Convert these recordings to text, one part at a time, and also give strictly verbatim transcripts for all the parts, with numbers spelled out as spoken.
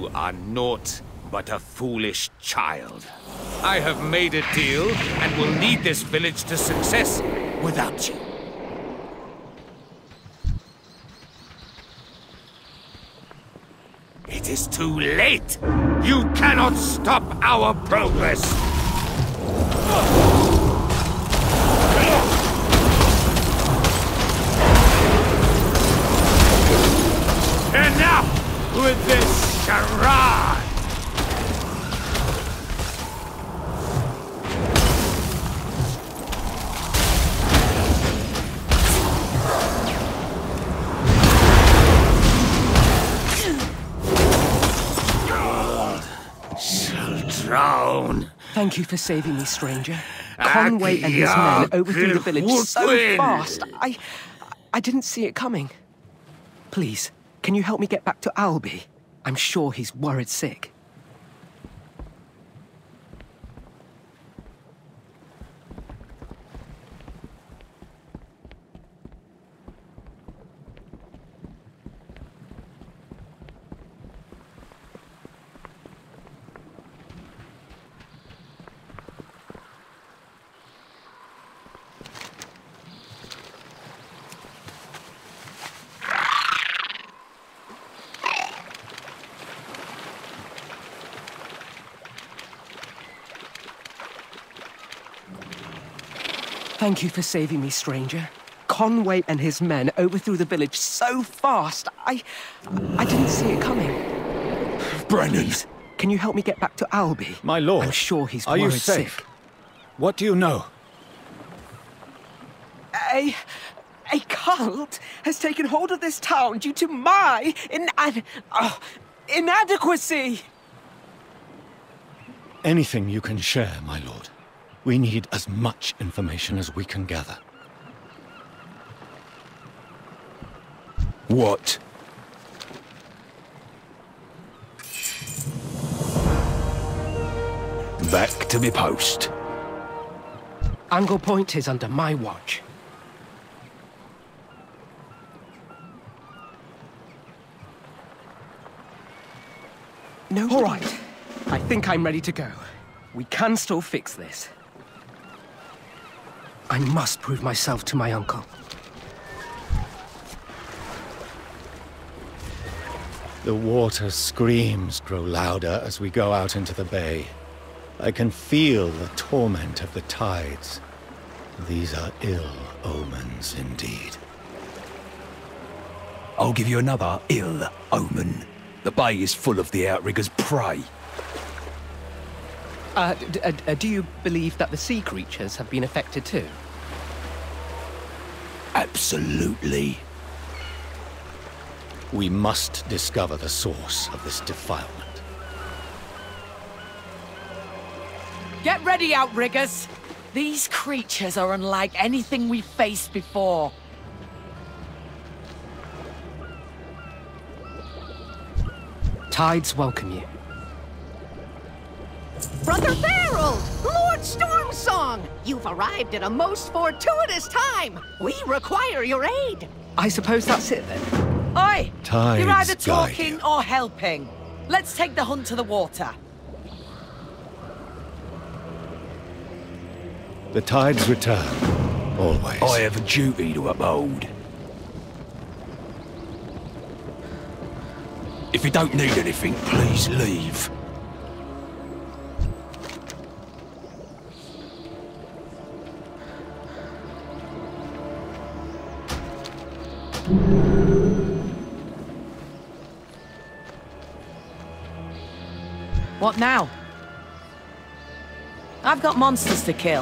You are naught but a foolish child. I have made a deal and will lead this village to success without you. It is too late! You cannot stop our progress! Enough with this charade! Drown. Thank you for saving me, stranger. Conway and his men overthrew the village so fast, I... I didn't see it coming. Please, can you help me get back to Albie? I'm sure he's worried sick. Thank you for saving me, stranger. Conway and his men overthrew the village so fast, I... I didn't see it coming. Brennan! Please, can you help me get back to Albie? My lord, I'm sure he's are worried you safe? sick. What do you know? A... a cult has taken hold of this town due to my... in... oh, inadequacy! Anything you can share, my lord. We need as much information as we can gather. What? Back to me post. Anglepoint is under my watch. No. All right. I think I'm ready to go. We can still fix this. I must prove myself to my uncle. The water screams grow louder as we go out into the bay. I can feel the torment of the tides. These are ill omens indeed. I'll give you another ill omen. The bay is full of the Outrigger's prey. Uh, d uh, uh, do you believe that the sea creatures have been affected too? Absolutely. We must discover the source of this defilement. Get ready, Outriggers! These creatures are unlike anything we've faced before. Tides welcome you. Brother Farrell! Lord Stormsong! You've arrived at a most fortuitous time! We require your aid! I suppose that's it then? Oi! Tides You're either guide talking you. or helping. Let's take the hunt to the water. The tides return, always. I have a duty to uphold. If you don't need anything, please leave. What now? I've got monsters to kill.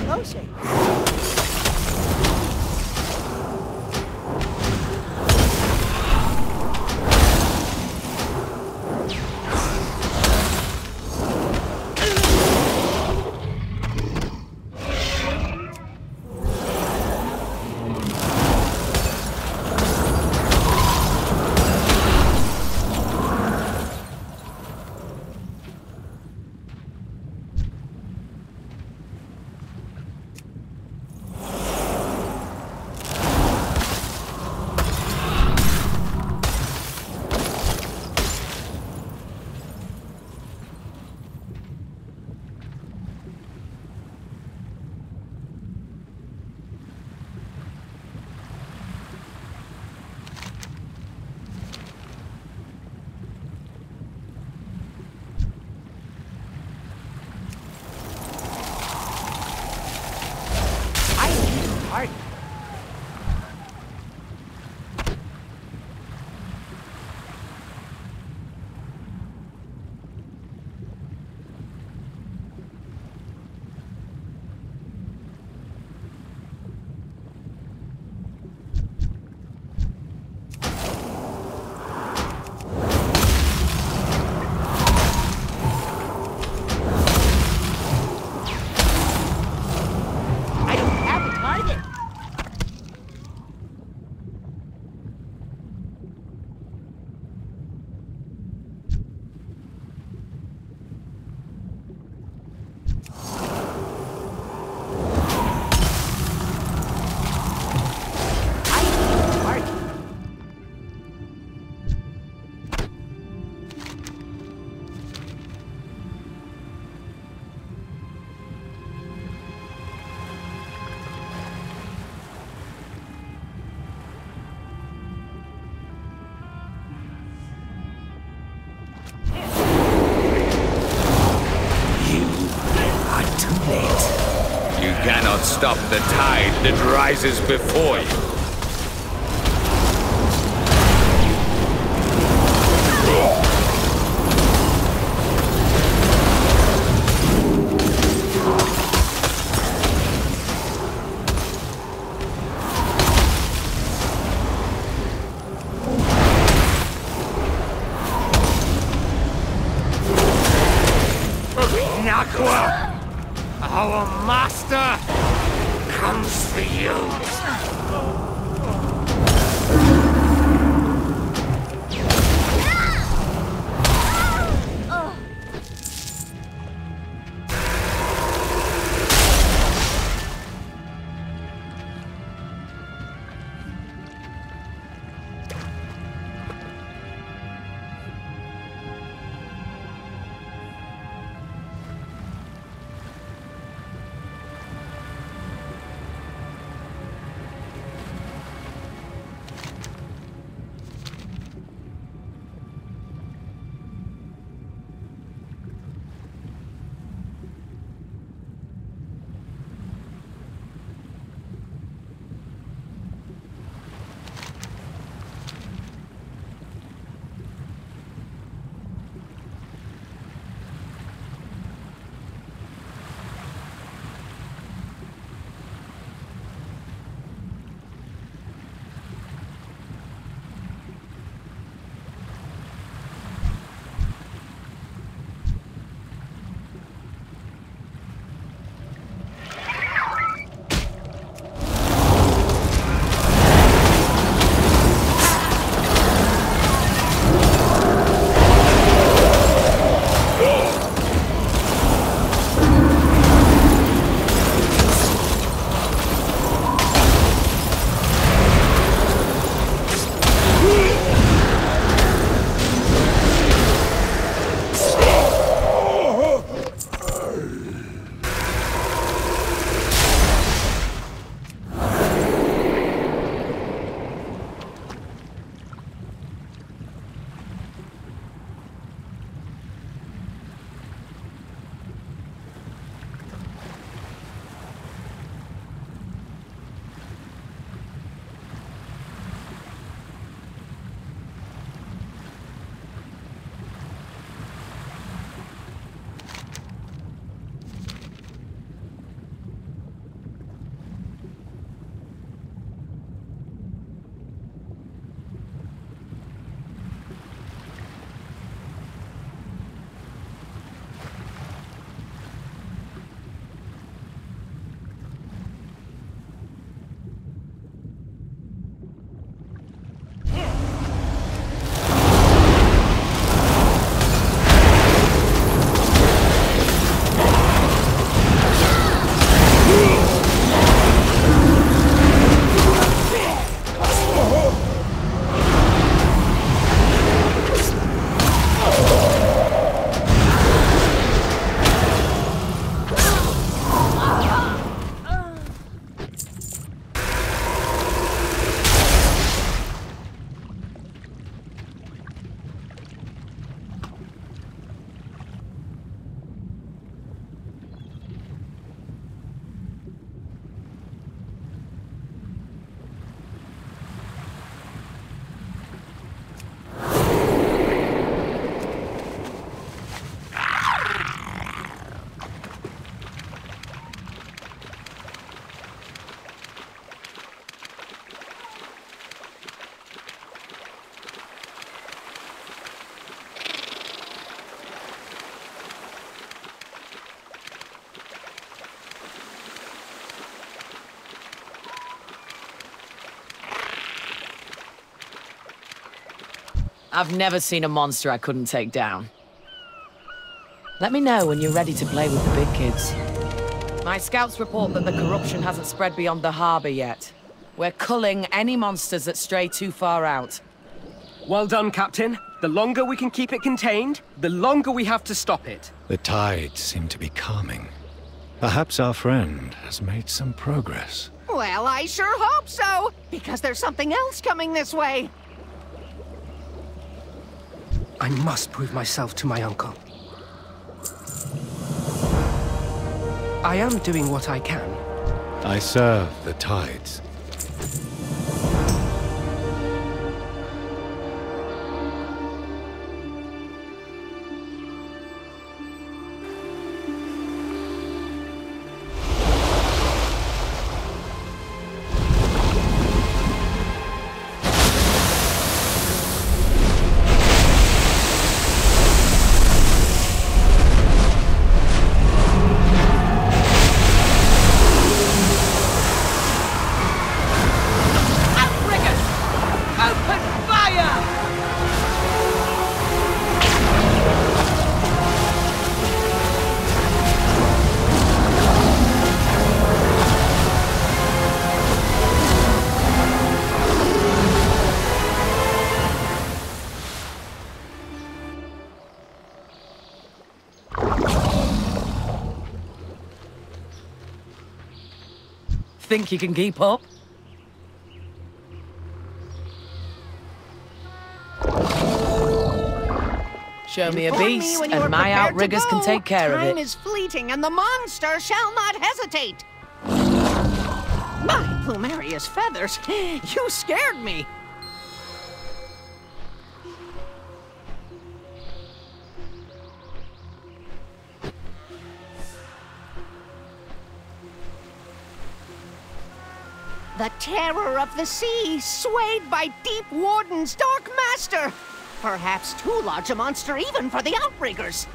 closer. Stop the tide that rises before you. Nakwa, our master, comes for you. I've never seen a monster I couldn't take down. Let me know when you're ready to play with the big kids. My scouts report that the corruption hasn't spread beyond the harbor yet. We're culling any monsters that stray too far out. Well done, Captain. The longer we can keep it contained, the longer we have to stop it. The tides seem to be calming. Perhaps our friend has made some progress. Well, I sure hope so, because there's something else coming this way. I must prove myself to my uncle. I am doing what I can. I serve the tides. Think you can keep up? Show me a Inform me beast, when you are and my prepared to outriggers can go. take care of it. Time is fleeting, and the monster shall not hesitate. My plumarious feathers, you scared me. The terror of the sea, swayed by Deep Warden's Dark Master. Perhaps too large a monster even for the Outriggers.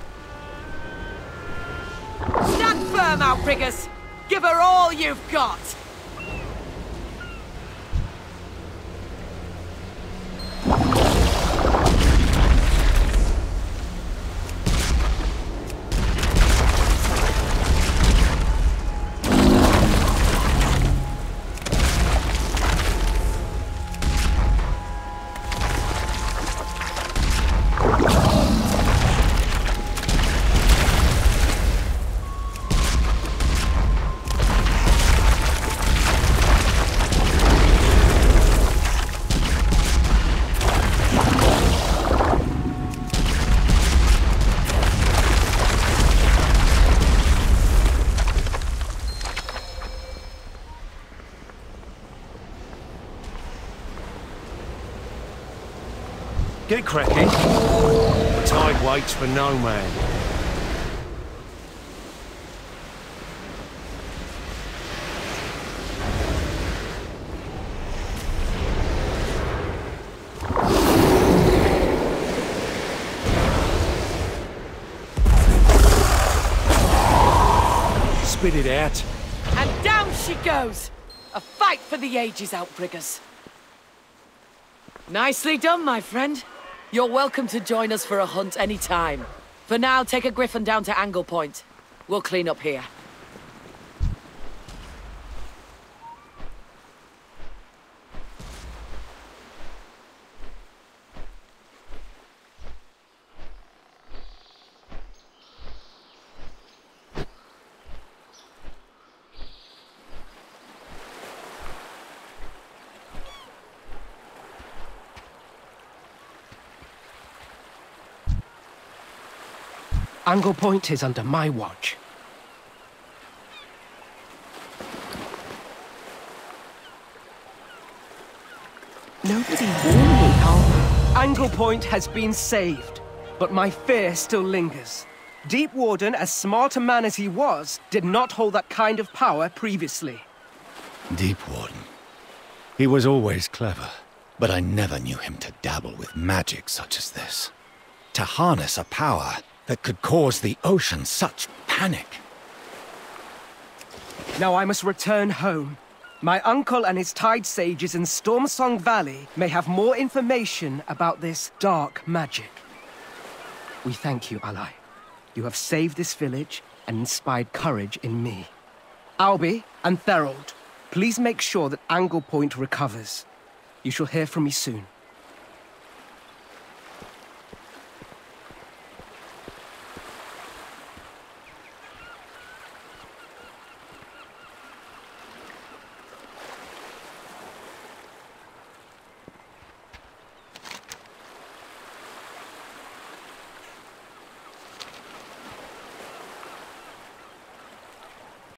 Stand firm, Outriggers! Give her all you've got! Get cracking. The tide waits for no man. Spit it out. And down she goes! A fight for the ages, Outriggers. Nicely done, my friend. You're welcome to join us for a hunt any time. For now, take a griffin down to Anglepoint. We'll clean up here. Anglepoint is under my watch. Nobody warned me how... Anglepoint has been saved, but my fear still lingers. Deep Warden, as smart a man as he was, did not hold that kind of power previously. Deep Warden. He was always clever, but I never knew him to dabble with magic such as this. To harness a power that could cause the ocean such panic. Now I must return home. My uncle and his Tide Sages in Stormsong Valley may have more information about this dark magic. We thank you, ally. You have saved this village and inspired courage in me. Albie and Therold, please make sure that Anglepoint recovers. You shall hear from me soon.